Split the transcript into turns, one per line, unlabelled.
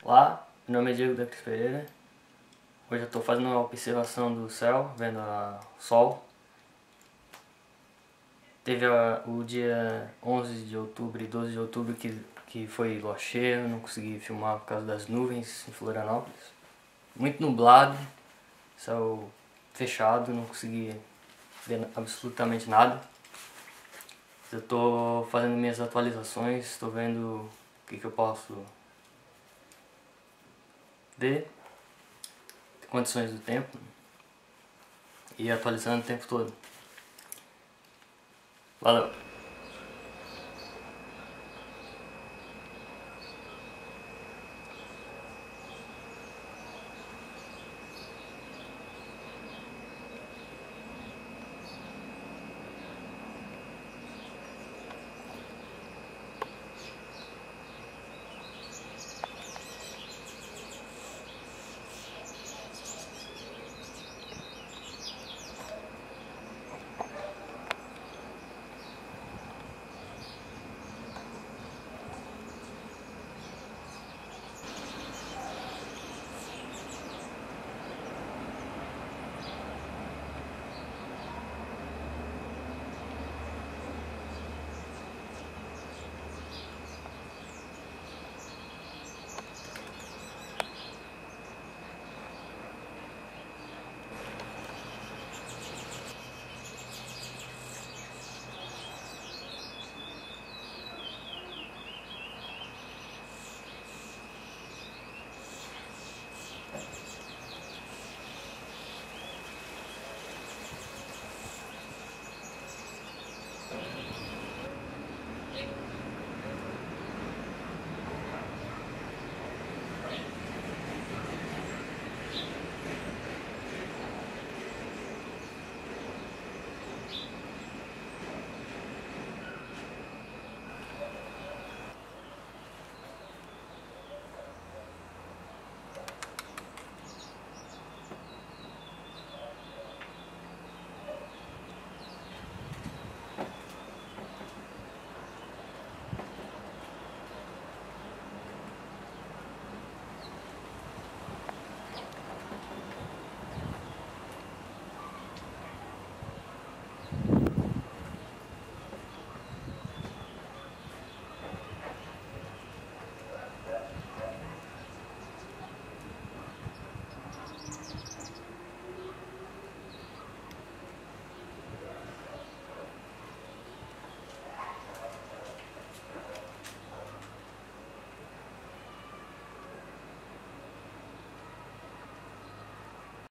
Olá, meu nome é Diego da Cris Pereira. Hoje eu estou fazendo uma observação do céu, vendo o sol. Teve o dia 11 de outubro e 12 de outubro que foi lua cheia, não consegui filmar por causa das nuvens em Florianópolis. Muito nublado, céu fechado, não consegui ver absolutamente nada. Eu estou fazendo minhas atualizações, estou vendo o que eu posso ver, condições do tempo, e atualizando o tempo todo. Valeu!